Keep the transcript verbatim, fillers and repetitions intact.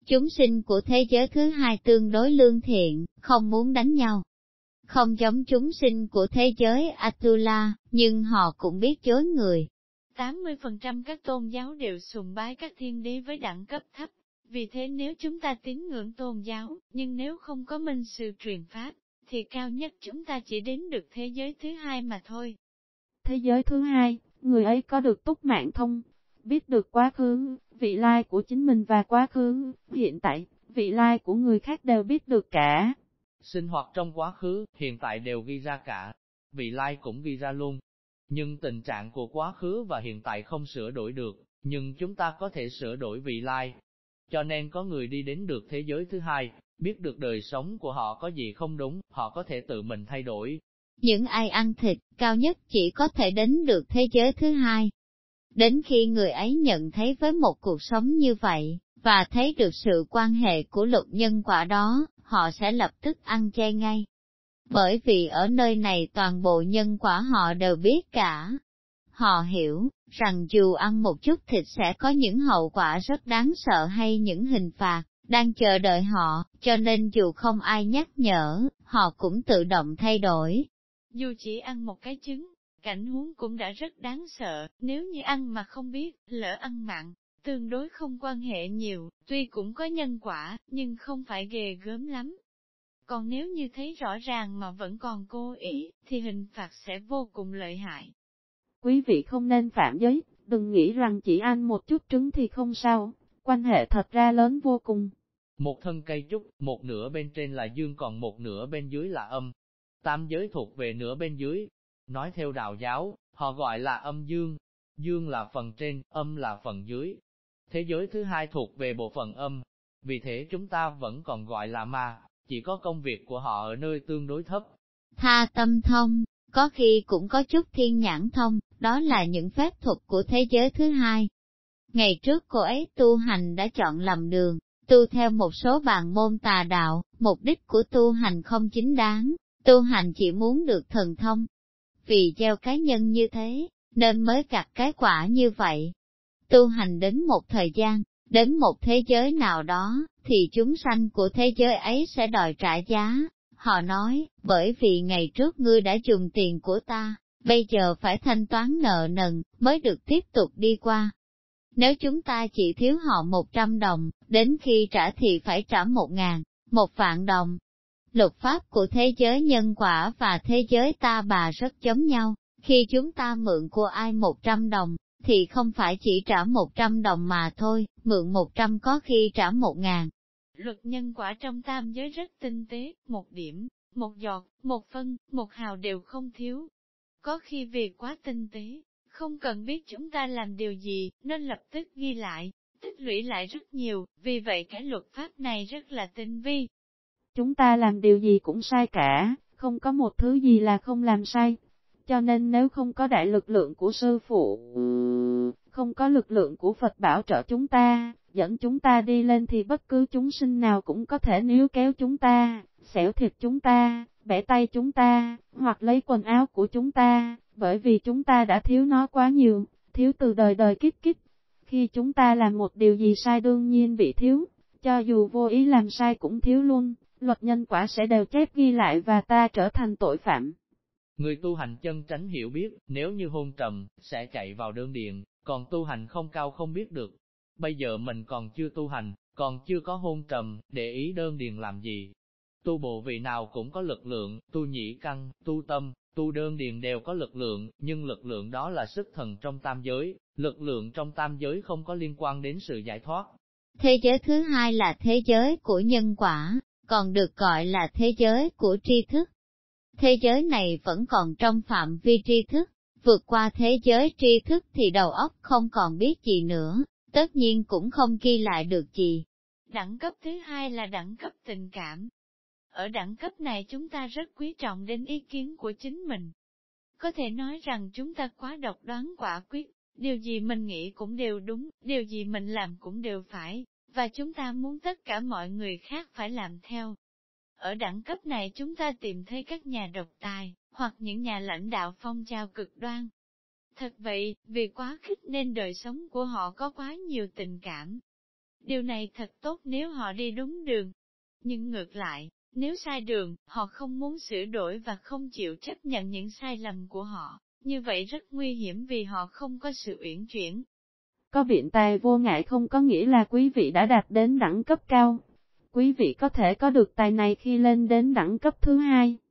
Chúng sinh của thế giới thứ hai tương đối lương thiện, không muốn đánh nhau. Không giống chúng sinh của thế giới Atula, nhưng họ cũng biết chối người. tám mươi phần trăm các tôn giáo đều sùng bái các thiên đế với đẳng cấp thấp. Vì thế nếu chúng ta tín ngưỡng tôn giáo, nhưng nếu không có minh sư truyền pháp, thì cao nhất chúng ta chỉ đến được thế giới thứ hai mà thôi. Thế giới thứ hai, người ấy có được túc mạng thông, biết được quá khứ, vị lai của chính mình và quá khứ, hiện tại, vị lai của người khác đều biết được cả. Sinh hoạt trong quá khứ, hiện tại đều ghi ra cả, vị lai cũng ghi ra luôn. Nhưng tình trạng của quá khứ và hiện tại không sửa đổi được, nhưng chúng ta có thể sửa đổi vị lai. Cho nên có người đi đến được thế giới thứ hai, biết được đời sống của họ có gì không đúng, họ có thể tự mình thay đổi. Những ai ăn thịt, cao nhất chỉ có thể đến được thế giới thứ hai. Đến khi người ấy nhận thấy với một cuộc sống như vậy, và thấy được sự quan hệ của luật nhân quả đó, họ sẽ lập tức ăn chay ngay. Bởi vì ở nơi này toàn bộ nhân quả họ đều biết cả. Họ hiểu rằng dù ăn một chút thịt sẽ có những hậu quả rất đáng sợ hay những hình phạt đang chờ đợi họ, cho nên dù không ai nhắc nhở, họ cũng tự động thay đổi. Dù chỉ ăn một cái trứng, cảnh huống cũng đã rất đáng sợ, nếu như ăn mà không biết, lỡ ăn mặn, tương đối không quan hệ nhiều, tuy cũng có nhân quả, nhưng không phải ghê gớm lắm. Còn nếu như thấy rõ ràng mà vẫn còn cố ý, thì hình phạt sẽ vô cùng lợi hại. Quý vị không nên phạm giới, đừng nghĩ rằng chỉ ăn một chút trứng thì không sao, quan hệ thật ra lớn vô cùng. Một thân cây trúc, một nửa bên trên là dương còn một nửa bên dưới là âm. Tam giới thuộc về nửa bên dưới. Nói theo đạo giáo, họ gọi là âm dương. Dương là phần trên, âm là phần dưới. Thế giới thứ hai thuộc về bộ phận âm. Vì thế chúng ta vẫn còn gọi là ma, chỉ có công việc của họ ở nơi tương đối thấp. Tha tâm thông, có khi cũng có chút thiên nhãn thông, đó là những phép thuật của thế giới thứ hai. Ngày trước cô ấy tu hành đã chọn lầm đường, tu theo một số bàn môn tà đạo, mục đích của tu hành không chính đáng, tu hành chỉ muốn được thần thông. Vì gieo cái nhân như thế, nên mới gặt cái quả như vậy. Tu hành đến một thời gian, đến một thế giới nào đó, thì chúng sanh của thế giới ấy sẽ đòi trả giá. Họ nói, bởi vì ngày trước ngươi đã dùng tiền của ta, bây giờ phải thanh toán nợ nần, mới được tiếp tục đi qua. Nếu chúng ta chỉ thiếu họ một trăm đồng, đến khi trả thì phải trả một ngàn, một vạn đồng. Luật pháp của thế giới nhân quả và thế giới ta bà rất giống nhau, khi chúng ta mượn của ai một trăm đồng, thì không phải chỉ trả một trăm đồng mà thôi, mượn một trăm có khi trả một ngàn. Luật nhân quả trong tam giới rất tinh tế, một điểm, một giọt, một phân, một hào đều không thiếu. Có khi vì quá tinh tế, không cần biết chúng ta làm điều gì, nên lập tức ghi lại, tích lũy lại rất nhiều, vì vậy cái luật pháp này rất là tinh vi. Chúng ta làm điều gì cũng sai cả, không có một thứ gì là không làm sai. Cho nên nếu không có đại lực lượng của sư phụ, không có lực lượng của Phật bảo trợ chúng ta, dẫn chúng ta đi lên thì bất cứ chúng sinh nào cũng có thể níu kéo chúng ta, xẻo thịt chúng ta, bẻ tay chúng ta, hoặc lấy quần áo của chúng ta, bởi vì chúng ta đã thiếu nó quá nhiều, thiếu từ đời đời kiếp kiếp. Khi chúng ta làm một điều gì sai đương nhiên bị thiếu, cho dù vô ý làm sai cũng thiếu luôn, luật nhân quả sẽ đều chép ghi lại và ta trở thành tội phạm. Người tu hành chân tránh hiểu biết, nếu như hôn trầm, sẽ chạy vào đơn điện, còn tu hành không cao không biết được. Bây giờ mình còn chưa tu hành, còn chưa có hôn trầm, để ý đơn điền làm gì. Tu bộ vị nào cũng có lực lượng, tu nhĩ căn, tu tâm, tu đơn điền đều có lực lượng, nhưng lực lượng đó là sức thần trong tam giới, lực lượng trong tam giới không có liên quan đến sự giải thoát. Thế giới thứ hai là thế giới của nhân quả, còn được gọi là thế giới của tri thức. Thế giới này vẫn còn trong phạm vi tri thức, vượt qua thế giới tri thức thì đầu óc không còn biết gì nữa, tất nhiên cũng không ghi lại được gì. Đẳng cấp thứ hai là đẳng cấp tình cảm. Ở đẳng cấp này chúng ta rất quý trọng đến ý kiến của chính mình. Có thể nói rằng chúng ta quá độc đoán quả quyết, điều gì mình nghĩ cũng đều đúng, điều gì mình làm cũng đều phải, và chúng ta muốn tất cả mọi người khác phải làm theo. Ở đẳng cấp này chúng ta tìm thấy các nhà độc tài, hoặc những nhà lãnh đạo phong trào cực đoan. Thật vậy, vì quá khích nên đời sống của họ có quá nhiều tình cảm. Điều này thật tốt nếu họ đi đúng đường. Nhưng ngược lại, nếu sai đường, họ không muốn sửa đổi và không chịu chấp nhận những sai lầm của họ, như vậy rất nguy hiểm vì họ không có sự uyển chuyển. Có biện tài vô ngại không có nghĩa là quý vị đã đạt đến đẳng cấp cao. Quý vị có thể có được tài này khi lên đến đẳng cấp thứ hai.